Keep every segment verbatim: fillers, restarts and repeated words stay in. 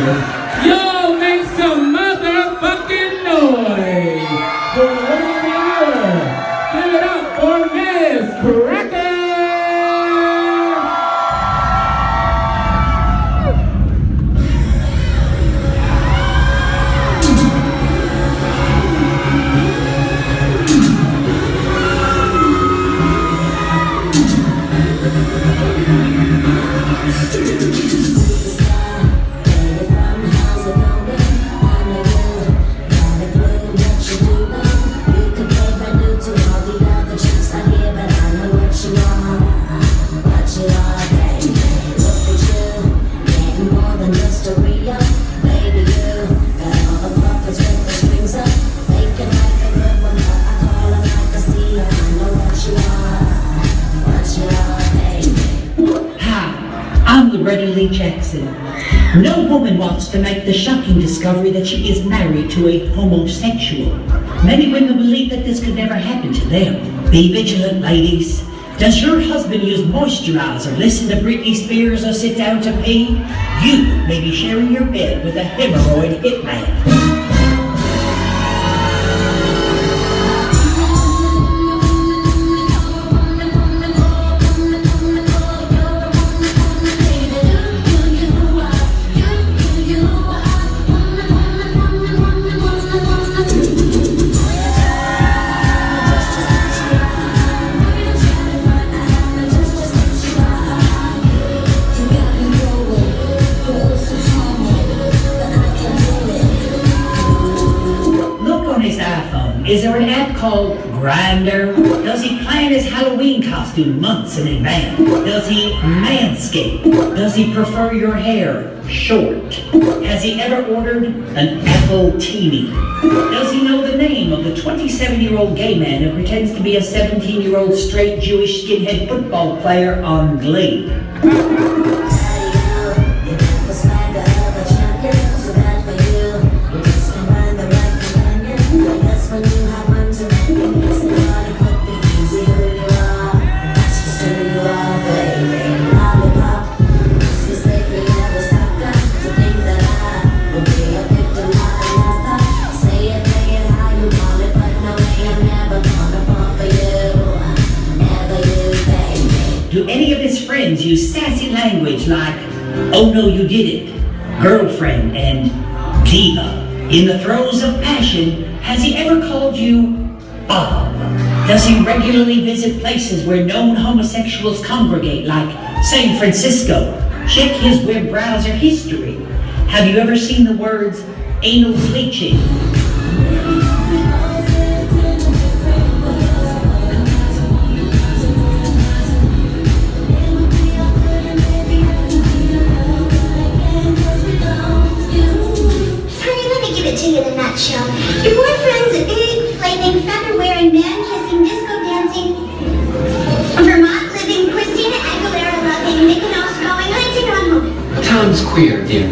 Yo, make some motherfucking noise for one more. Give it up for Miss Cracker. Jackson. No woman wants to make the shocking discovery that she is married to a homosexual. Many women believe that this could never happen to them. Be vigilant, ladies. Does your husband use moisturizer, listen to Britney Spears, or sit down to pee? You may be sharing your bed with a hemorrhoid hitman. Is there an app called Grindr? Does he plan his Halloween costume months in advance? Does he manscape? Does he prefer your hair short? Has he ever ordered an Apple T V? Does he know the name of the twenty-seven-year-old gay man who pretends to be a seventeen-year-old straight Jewish skinhead football player on Glee? Do any of his friends use sassy language like, "Oh no, you did it," "girlfriend," and "diva"? In the throes of passion, has he ever called you Bob? Does he regularly visit places where known homosexuals congregate, like San Francisco? Check his web browser history. Have you ever seen the words anal bleaching? Your boyfriend's a big, flaming, feather-wearing, man-kissing, disco-dancing, Vermont-living, Christina Aguilera-loving, Mykonos-going, hunting on home. Tom's queer, dear.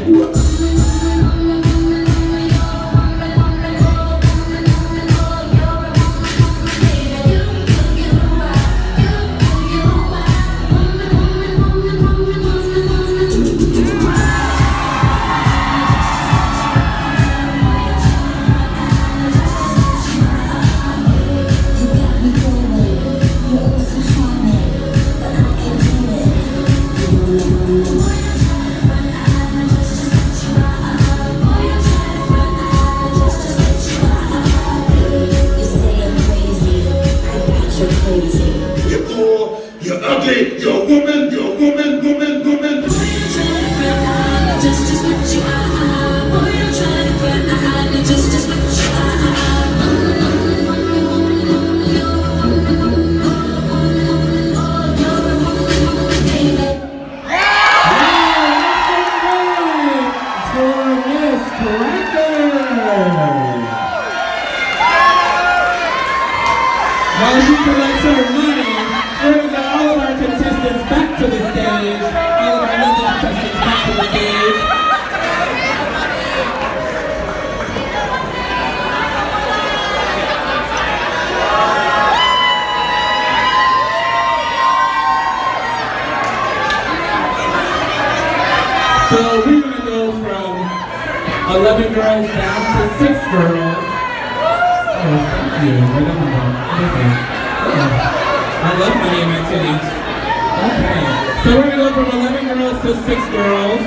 eleven girls down to six girls. Oh, thank you. Right on the ball. Okay. I love my name activities. Okay. So we're going to go from eleven girls to six girls.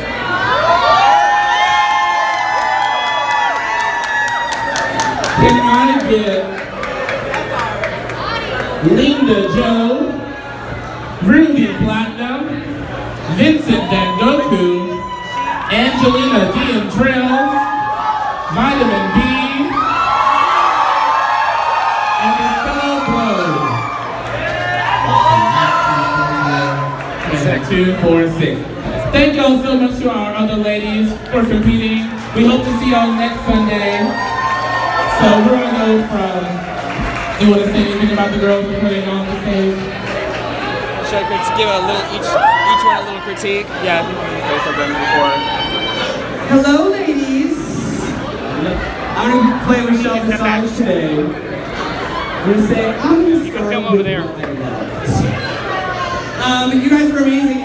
Can I get Linda Joe, Ruby Platinum, Vincent Van Goku, Angelina D M Trails, Vitamin B, and Estelle Blow. Two, four, six. Thank y'all so much to our other ladies for competing. We hope to see y'all next Sunday. So we're gonna go from. You want to say anything about the girls we're putting on the stage? Should I give a little each each one a little critique? Yeah, I think we need to say something before. Hello, ladies. I'm gonna play Michelle the songs today. We're gonna say I'm gonna You can film over there. Um, you guys were amazing